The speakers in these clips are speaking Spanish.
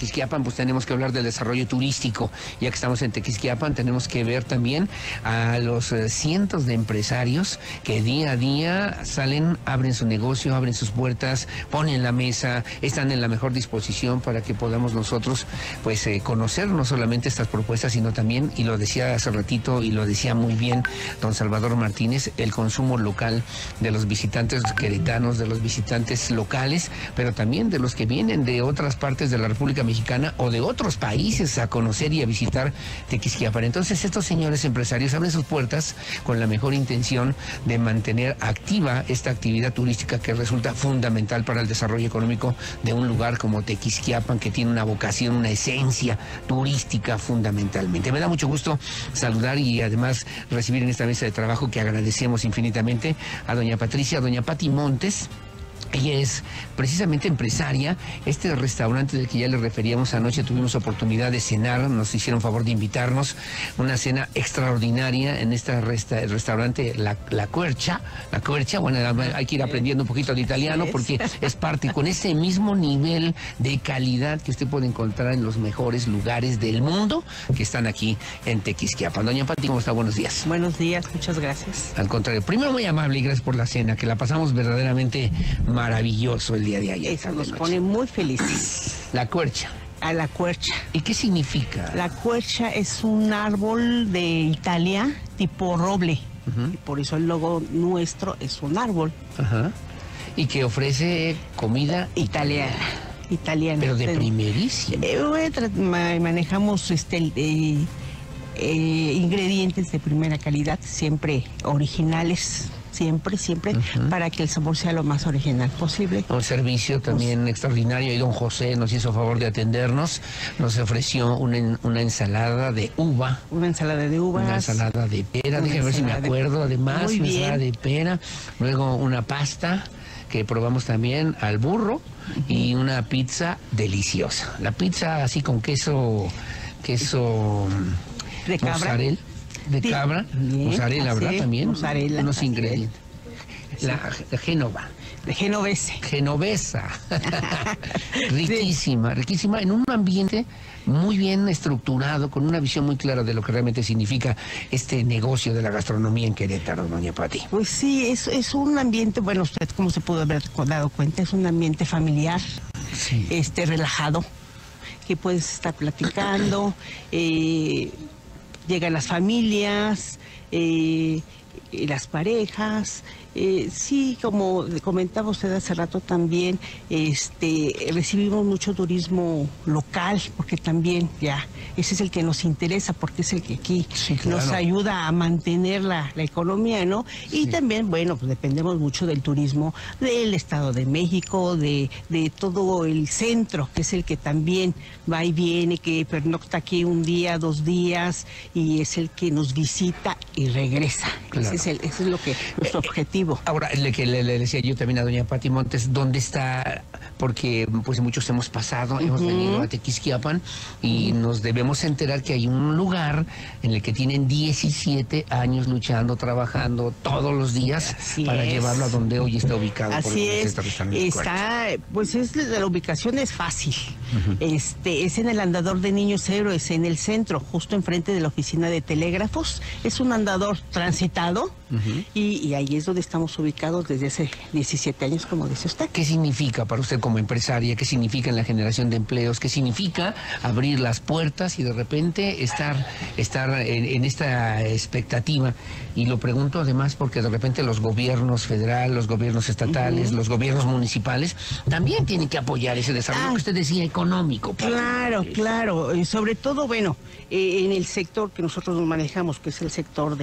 Tequisquiapan, pues tenemos que hablar del desarrollo turístico. Ya que estamos en Tequisquiapan, tenemos que ver también a los cientos de empresarios que día a día salen, abren su negocio, abren sus puertas, ponen la mesa, están en la mejor disposición para que podamos nosotros pues conocer no solamente estas propuestas, sino también, y lo decía hace ratito y lo decía muy bien don Salvador Martínez, el consumo local de los visitantes queretanos, de los visitantes locales, pero también de los que vienen de otras partes de la República Mexicana o de otros países a conocer y a visitar Tequisquiapan. Entonces estos señores empresarios abren sus puertas con la mejor intención de mantener activa esta actividad turística que resulta fundamental para el desarrollo económico de un lugar como Tequisquiapan, que tiene una vocación, una esencia turística fundamentalmente. Me da mucho gusto saludar y además recibir en esta mesa de trabajo, que agradecemos infinitamente, a doña Patricia, doña Pati Montes. Ella es precisamente empresaria. Este restaurante del que ya le referíamos anoche, tuvimos oportunidad de cenar, nos hicieron favor de invitarnos, una cena extraordinaria en este restaurante La Quercia, bueno, hay que ir aprendiendo un poquito de italiano porque es parte con ese mismo nivel de calidad que usted puede encontrar en los mejores lugares del mundo que están aquí en Tequisquiapan. Doña Pati, ¿cómo está? Buenos días. Buenos días, muchas gracias. Al contrario, primero muy amable y gracias por la cena, que la pasamos verdaderamente maravilloso el día de ayer. Eso nos pone muy felices. La Quercia. A la Quercia. ¿Y qué significa? La Quercia es un árbol de Italia tipo roble. Y por eso el logo nuestro es un árbol. Y que ofrece comida italiana. Pero de primerísima. Manejamos ingredientes de primera calidad, siempre originales. Siempre, para que el sabor sea lo más original posible. Un servicio también extraordinario, y don José nos hizo favor de atendernos, nos ofreció una ensalada de uva. Una ensalada de uvas. Una ensalada de pera, déjeme ver si me acuerdo, además, una ensalada de pera, luego una pasta que probamos también al burro, y una pizza deliciosa. La pizza así con queso de cabra. Mozzarella. De cabra, mozzarella, ¿verdad? También. Mozzarella. Unos ingredientes. La Génova. De Genovesa. Riquísima, riquísima, en un ambiente muy bien estructurado, con una visión muy clara de lo que realmente significa este negocio de la gastronomía en Querétaro, doña Pati. Pues sí, es un ambiente, bueno, usted como se pudo haber dado cuenta, es un ambiente familiar, sí. Relajado, que puedes estar platicando, llegan las familias, las parejas, sí, como comentaba usted hace rato también, recibimos mucho turismo local, porque también ya, ese es el que nos interesa, porque es el que aquí nos ayuda a mantener la economía, ¿no? Y también, bueno, pues dependemos mucho del turismo del Estado de México, de todo el centro, que es el que también va y viene, que pernocta aquí un día, 2 días, y es el que nos visita y regresa. Claro. Ese es lo que nuestro objetivo. Ahora, le decía yo también a doña Pati Montes, ¿dónde está? Porque pues muchos hemos pasado, hemos venido a Tequisquiapan y nos debemos enterar que hay un lugar en el que tienen 17 años luchando, trabajando todos los días para llevarlo a donde hoy está ubicado. Así es. Está, pues la ubicación es fácil. Es en el andador de Niños Héroes, en el centro, justo enfrente de la oficina de telégrafos. Es un andador transitado y ahí es donde estamos ubicados desde hace 17 años, como dice usted. ¿Qué significa para usted como empresaria? ¿Qué significa en la generación de empleos? ¿Qué significa abrir las puertas y de repente estar en esta expectativa? Y lo pregunto además porque de repente los gobiernos federales, los gobiernos estatales, los gobiernos municipales también tienen que apoyar ese desarrollo que usted decía económico. Claro. Sobre todo, bueno, en el sector que nosotros nos manejamos, que es el sector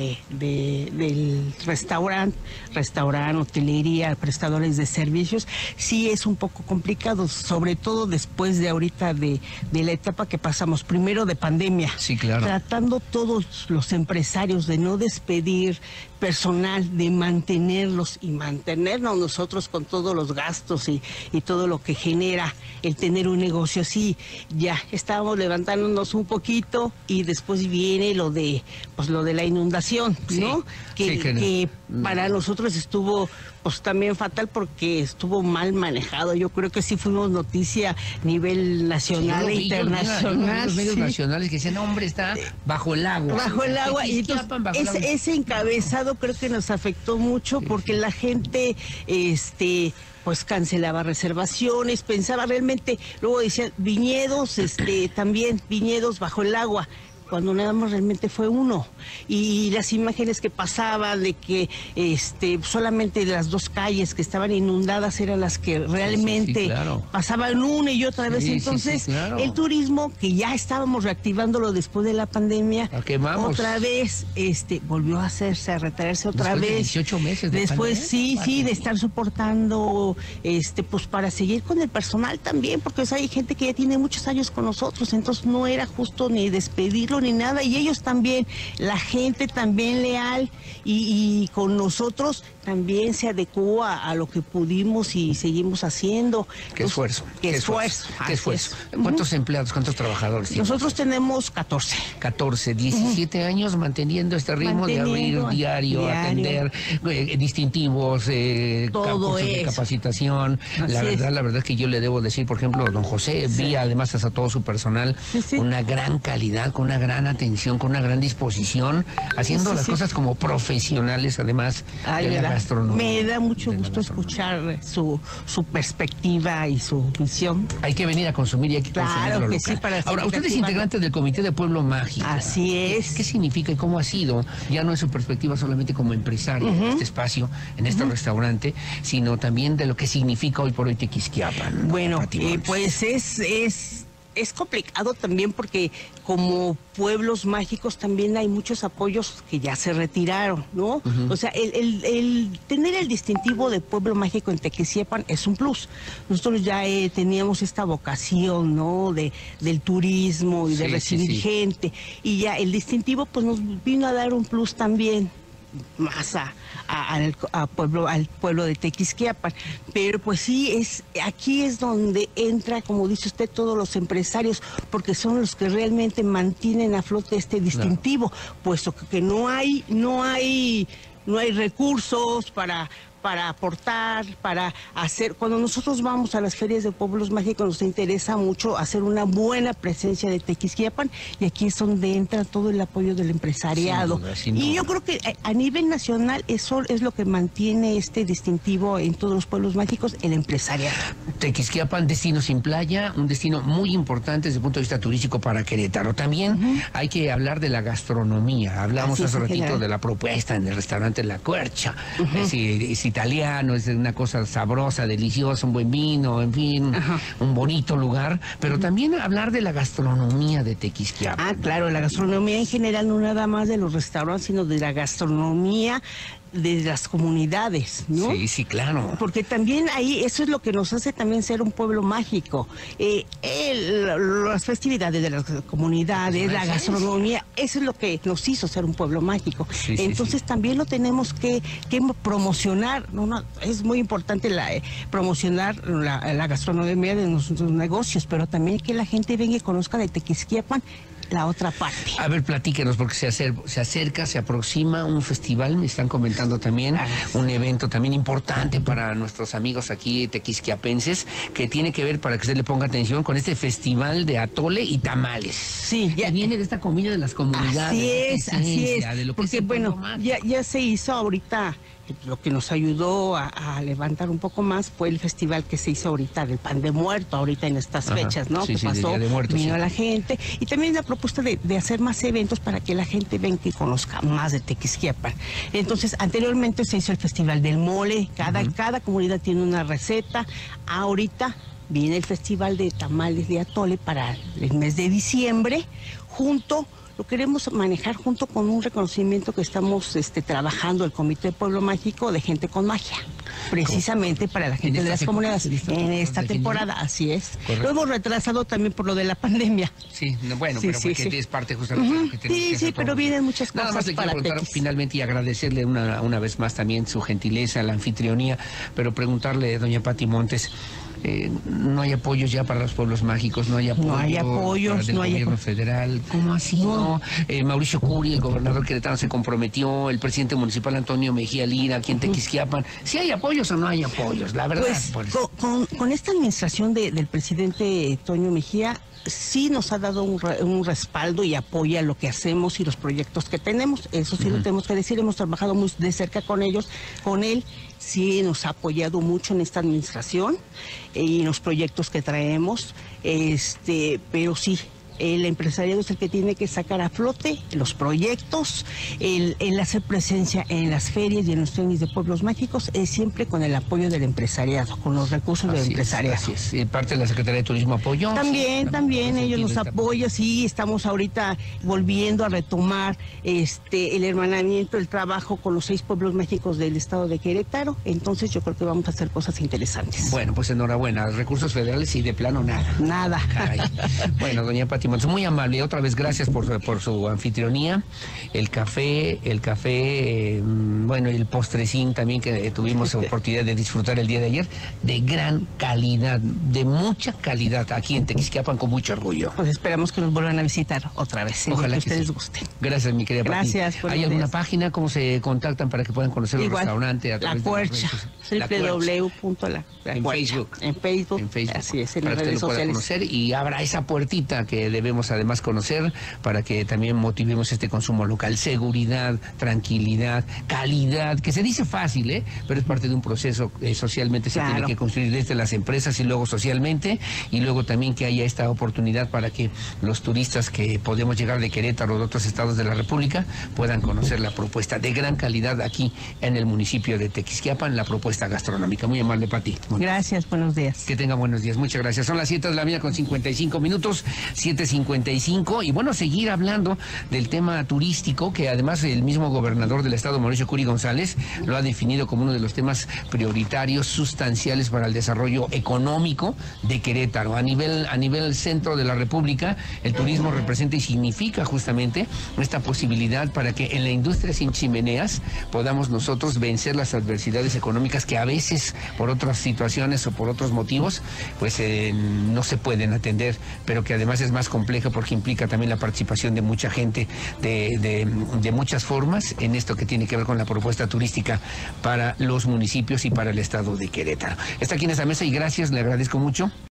del restaurante, hotelería, prestadores de servicios, sí es un poco complicado, sobre todo después de ahorita de la etapa que pasamos, primero de pandemia. Sí, claro. Tratando todos los empresarios de no despedir personal, de mantenerlos y mantenernos nosotros con todos los gastos y todo lo que genera el tener un negocio así. Ya estábamos levantándonos un poquito y después viene lo de la inundación, ¿no? Que que para nosotros estuvo pues también fatal porque estuvo mal manejado. Yo creo que sí fuimos noticia a nivel nacional e internacional. Los medios nacionales que decían, hombre, está bajo el agua. Bajo el agua. Y entonces, ese encabezado creo que nos afectó mucho porque la gente, pues cancelaba reservaciones, pensaba realmente, luego decían viñedos, también viñedos bajo el agua, cuando nada más realmente fue uno. Y las imágenes que pasaban de que solamente las 2 calles que estaban inundadas eran las que realmente claro, pasaban una y otra vez. Entonces, claro, el turismo, que ya estábamos reactivándolo después de la pandemia, otra vez volvió a hacerse, a retraerse otra vez. De 18 meses de después, pandemia, de estar soportando, pues para seguir con el personal también, porque hay gente que ya tiene muchos años con nosotros, entonces no era justo ni despedirlo ni nada, y ellos también, la gente también leal y con nosotros también se adecuó a lo que pudimos y seguimos haciendo. Qué esfuerzo. Qué esfuerzo. ¿Cuántos empleados, cuántos trabajadores? Nosotros tenemos 14. 17 años manteniendo este ritmo de abrir diario, atender distintivos, todo cursos de capacitación. La verdad es que yo le debo decir, por ejemplo, don José, vi además a todo su personal una gran calidad, con una gran atención, con una gran disposición, haciendo las cosas como profesionales, además de la gastronomía. Me da mucho gusto escuchar su perspectiva y su visión. Hay que venir a consumir y hay que consumir lo local. Ahora, usted es integrante del Comité de Pueblo Mágico. Así es. ¿Qué significa y cómo ha sido, ya no en su perspectiva solamente como empresario en este espacio, en este restaurante, sino también de lo que significa hoy por hoy Tequisquiapan? Bueno, pues es complicado también porque como pueblos mágicos también hay muchos apoyos que ya se retiraron, ¿no? O sea, el tener el distintivo de pueblo mágico en Tequisquiapan es un plus. Nosotros ya teníamos esta vocación, ¿no? del turismo y de recibir gente, y ya el distintivo pues nos vino a dar un plus también más al pueblo de Tequisquiapan. Pero pues aquí es donde entra, como dice usted, todos los empresarios, porque son los que realmente mantienen a flote este distintivo, puesto que no hay recursos para aportar, para hacer. Cuando nosotros vamos a las ferias de pueblos mágicos nos interesa mucho hacer una buena presencia de Tequisquiapan, y aquí es donde entra todo el apoyo del empresariado. Sin duda. Y yo creo que a nivel nacional eso es lo que mantiene este distintivo en todos los pueblos mágicos, el empresariado. Tequisquiapan, destino sin playa, un destino muy importante desde el punto de vista turístico para Querétaro. También hay que hablar de la gastronomía. Hablamos hace ratito de la propuesta en el restaurante La Quercia. Es italiano, es una cosa sabrosa, deliciosa, un buen vino, en fin, un bonito lugar, pero también hablar de la gastronomía de Tequisquiapan. Claro, la gastronomía en general, no nada más de los restaurantes, sino de la gastronomía de las comunidades, ¿no? Sí, claro. Porque también ahí, eso es lo que nos hace también ser un pueblo mágico. Las festividades de las comunidades, la gastronomía, eso es lo que nos hizo ser un pueblo mágico. Entonces también lo tenemos que promocionar. Es muy importante promocionar la gastronomía de nuestros negocios, pero también que la gente venga y conozca de Tequisquiapan la otra parte. A ver, platíquenos, porque se acerca, se aproxima un festival, me están comentando también, un evento también importante para nuestros amigos aquí tequisquiapenses, que tiene que ver, para que usted le ponga atención, con este festival de atole y tamales. Sí, ya viene de esta comida de las comunidades. Así es. De lo que porque bueno, ya se hizo ahorita. Lo que nos ayudó a levantar un poco más fue el festival que se hizo ahorita del pan de muerto, ahorita en estas fechas, ¿no? Que pasó, vino la gente, y también la propuesta de hacer más eventos para que la gente venga y conozca más de Tequisquiapan. Entonces, anteriormente se hizo el festival del mole, cada comunidad tiene una receta. Ahorita viene el festival de tamales de atole para el mes de diciembre, lo queremos manejar junto con un reconocimiento que estamos trabajando el Comité de Pueblo Mágico de gente con magia, precisamente para la gente de las comunidades en esta temporada, así es. Correcto. Lo hemos retrasado también por lo de la pandemia. Porque es parte justamente de lo que tenemos que hacer. Pero vienen muchas cosas. Nada más le quiero preguntar finalmente y agradecerle una vez más también su gentileza, la anfitrionía, pero preguntarle, doña Pati Montes, no hay apoyos ya para los pueblos mágicos, no hay apoyos del gobierno federal. ¿Cómo así? No. Mauricio Curi, el gobernador queretano, se comprometió, el presidente municipal Antonio Mejía Lira, aquí en Tequisquiapan. ¿Sí hay apoyos o no hay apoyos? La verdad. Pues, con esta administración del presidente Toño Mejía, sí nos ha dado un respaldo y apoya lo que hacemos y los proyectos que tenemos. Eso sí lo tenemos que decir, hemos trabajado muy de cerca con ellos, con él. Sí nos ha apoyado mucho en esta administración y en los proyectos que traemos, pero sí, el empresariado es el que tiene que sacar a flote los proyectos, el hacer presencia en las ferias y en los trenes de pueblos mágicos, es siempre con el apoyo del empresariado, con los recursos del empresariado. Así es. ¿Y parte de la Secretaría de Turismo apoyó? También ellos nos apoyan, sí, estamos ahorita volviendo a retomar el hermanamiento, el trabajo con los 6 pueblos mágicos del estado de Querétaro, entonces yo creo que vamos a hacer cosas interesantes. Bueno, pues enhorabuena, recursos federales y de plano nada. Nada. Caray. Bueno, doña Pati Montes, muy amable, otra vez gracias por su anfitrionía, el café, bueno, el postrecín también que tuvimos oportunidad de disfrutar el día de ayer, de gran calidad, de mucha calidad, aquí en Tequisquiapan con mucho orgullo. Pues esperamos que nos vuelvan a visitar otra vez, ojalá que ustedes gusten. Gracias, mi querida Pati. Gracias. ¿Hay alguna página? ¿Cómo se contactan para que puedan conocer el restaurante? La Cuercha, www.la en Facebook. En Facebook, así es, en para las redes que lo pueda conocer y abra esa puertita que debemos además conocer para que también motivemos este consumo local. Seguridad, tranquilidad, calidad, que se dice fácil, pero es parte de un proceso socialmente se tiene que construir desde las empresas y luego socialmente, y luego también que haya esta oportunidad para que los turistas que podemos llegar de Querétaro o de otros estados de la República puedan conocer la propuesta de gran calidad aquí en el municipio de Tequisquiapan, la propuesta gastronómica. Muy amable, Pati. Gracias, buenos días. Que tenga buenos días, muchas gracias. Son las 7 de la mañana con 55 minutos, 7:55, y bueno, seguir hablando del tema turístico, que además el mismo gobernador del estado, Mauricio Curi González, lo ha definido como uno de los temas prioritarios, sustanciales para el desarrollo económico de Querétaro. A nivel centro de la República, el turismo representa y significa justamente esta posibilidad para que en la industria sin chimeneas podamos nosotros vencer las adversidades económicas que a veces por otras situaciones o por otros motivos pues no se pueden atender, pero que además es más compleja porque implica también la participación de mucha gente de muchas formas en esto que tiene que ver con la propuesta turística para los municipios y para el estado de Querétaro. Está aquí en esta mesa y gracias, le agradezco mucho.